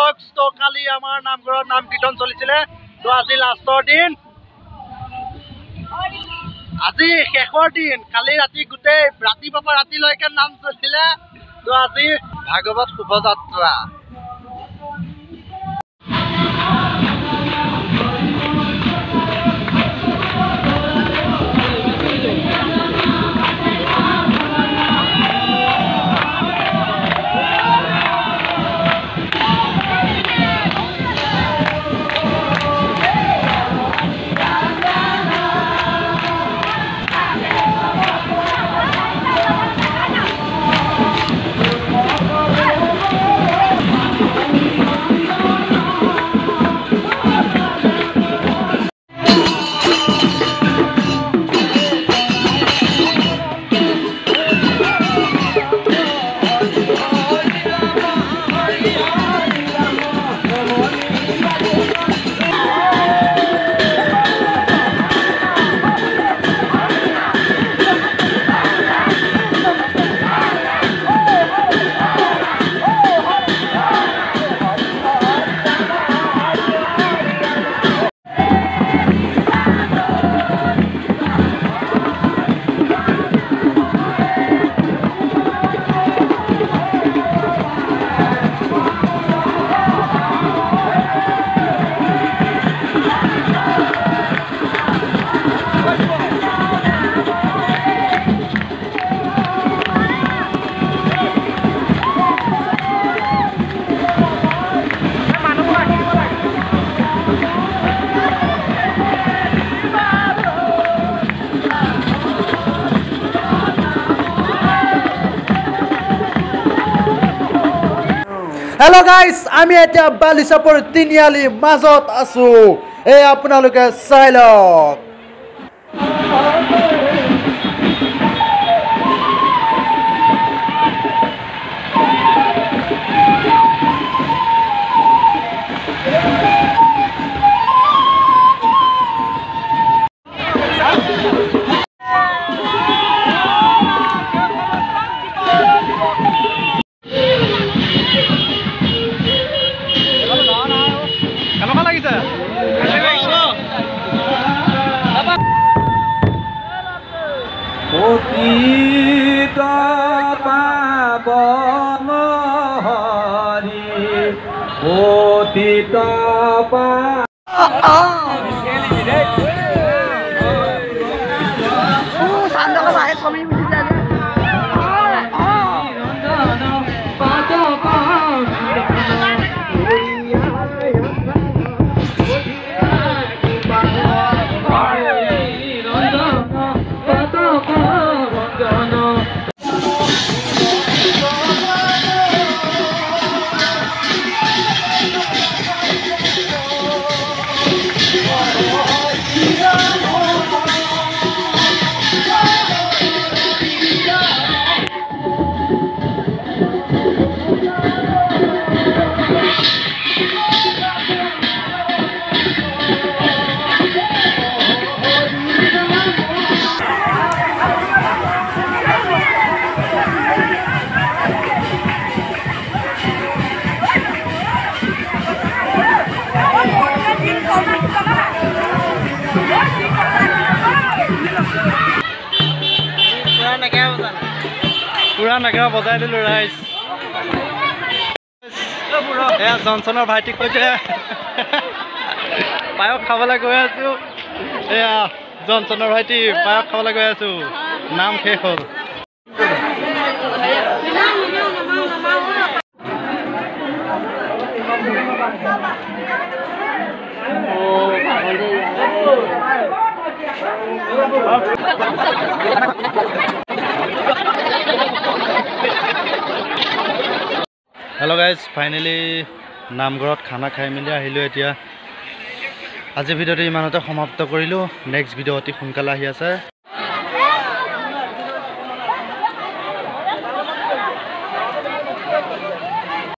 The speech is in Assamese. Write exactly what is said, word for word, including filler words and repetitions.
ব্লগস তো কালি আমাৰ নামঘৰত নাম কীৰ্তন চলিছিলে তো আজি লাষ্টৰ দিন আজি শেষৰ দিন কালি ৰাতি গোটেই ৰাতিপুৱাৰ পৰা ৰাতিলৈকে নাম চলিছিলে তো আজি ভাগৱত শুভযাত্ৰা Hello guys, আমি এতিয়া বালিচাপৰ তিনিআলি মাজত আছো এই আপোনালোকে চাই লওক Otita pavan hari, otita pavan. Oh, sandal ka ba? Kami bisa jalan. পুৰা নাগৰা বজাই দিলো ৰাইজ এয়া জনচনৰ ভাইটিক কৈছে পায়স খাবলৈ গৈ আছো এয়া জনচনৰ ভাইটি পায়স খাবলৈ গৈ আছো নাম শেষ হ'ল Hello guys, finally নামঘৰত খানা খাই মিলি আহিলো এতিয়া আজি ভিডিওটো ইমানতে সমাপ্ত কৰিলো নেক্সট ভিডিও অতি সোনকালে আহি আছে